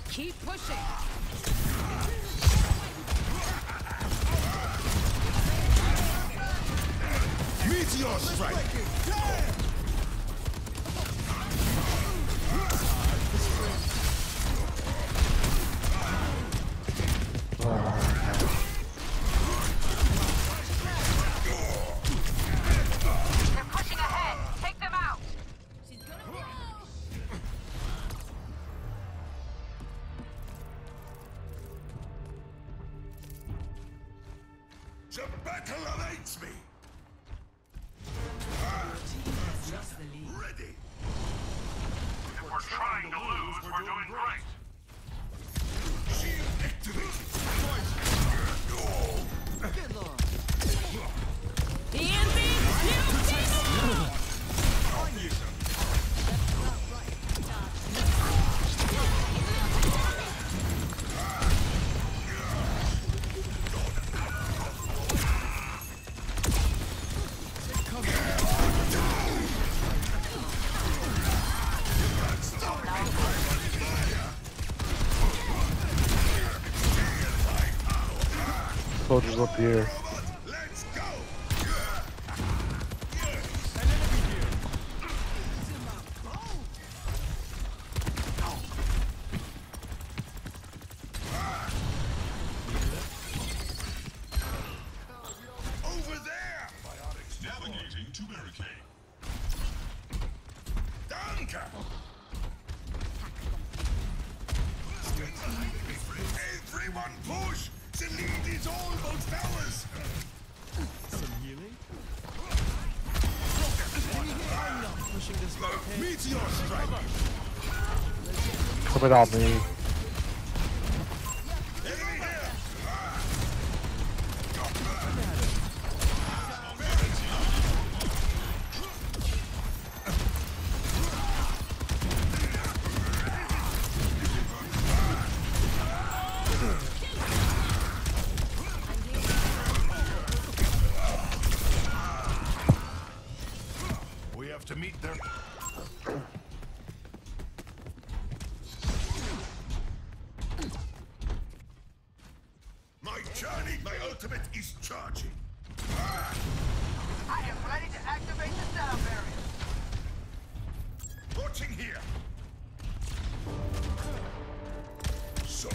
Keep pushing. Meteor strike! They're pushing ahead. Take them out. She's gonna blow. The battle awaits me! Ready! If we're trying to lose, we're doing great. Shield activated! Soldiers up here. Let's go! Over there! Navigating to barricade. Danke! Everyone push! The lead is almost ours! Some healing? Pushing this barricade. Meteor strike! Coming on me. Enemy here! We have to meet their... My journey, my ultimate is charging. I am ready to activate the sound barrier. Watching here. Sorry.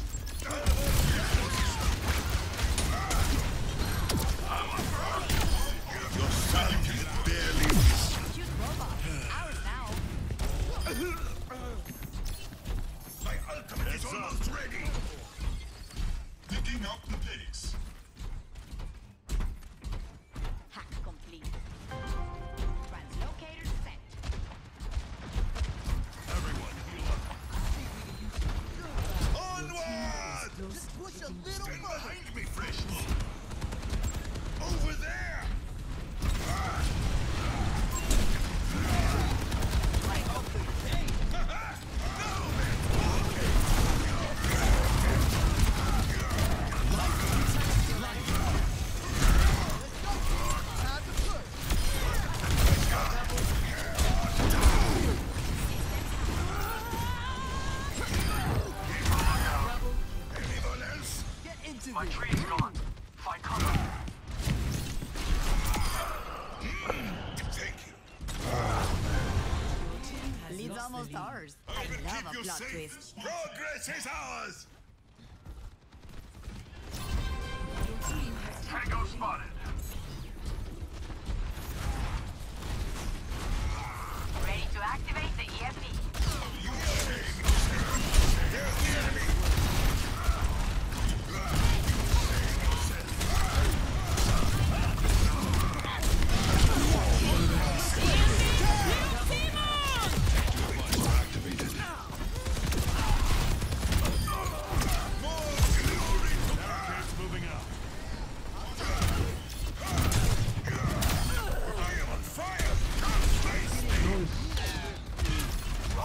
Your son is barely... Choose robot. Ours now. My ultimate is almost ready. Picking up the pace. Hack complete. Translocator set. Everyone heal up. Onward! Just push a little Stand further. behind me, fresh. Over there! Anyone else? Get into My this. tree is gone. Find cover. Thank you. Lead's almost ours. I will love keep a you plot safe. twist. Progress is ours. Tango spotted. Ready to activate the EMP. There's the enemy. Moving out. I am on fire. Can't face me.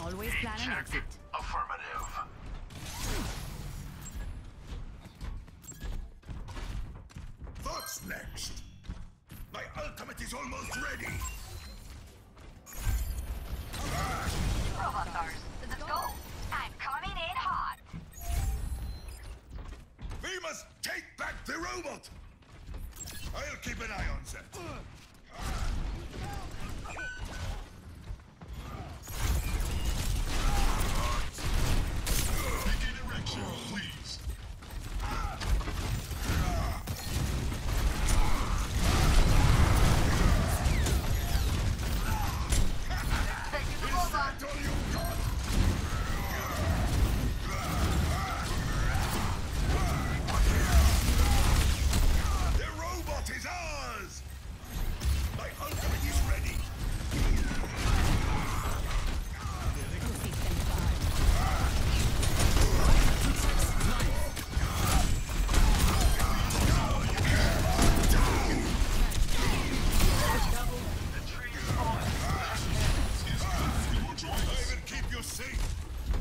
Always plan an exit. Affirmative. What's next? My ultimate is almost ready. Robots, let's go. I'm coming in hot. We must take back the robot. I'll keep an eye on that. Begin erection, please. Taking the robot. That's all you've got? The robot is ours! My ultimate is ready! I will keep you safe!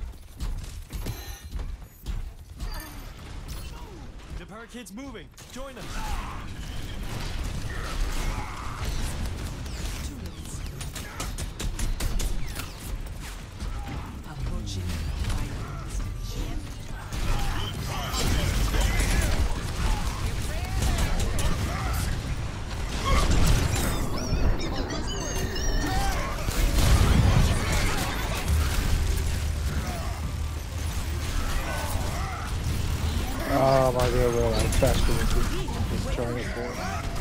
The barricade's moving. Join us. Approaching Oh my god, we're like faster than just trying it for.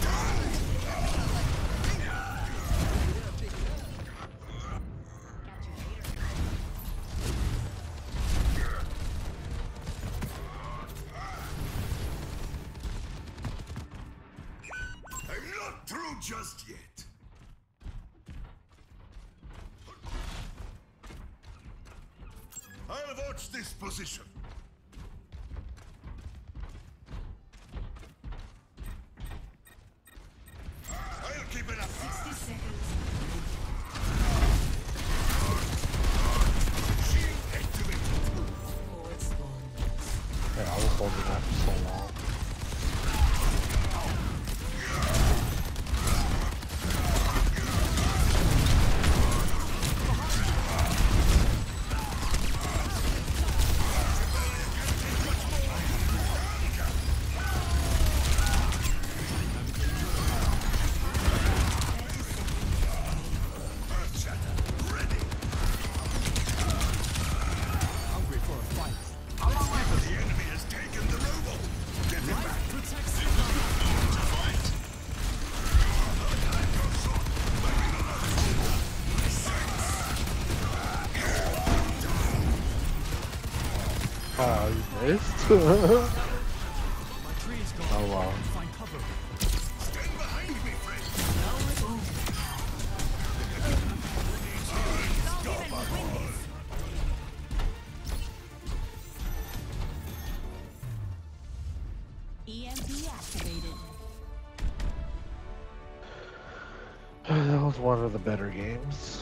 I'm not through just yet. I'll watch this position. I'll keep it up. 60 seconds. Shield activated. Yeah, I was holding that for so long. Ready. Hungry for a fight. The enemy has taken the robot. Get him back. Oh, you missed? My tree is gone. Oh wow. Find cover. Stand behind me, friend. EMP activated. That was one of the better games.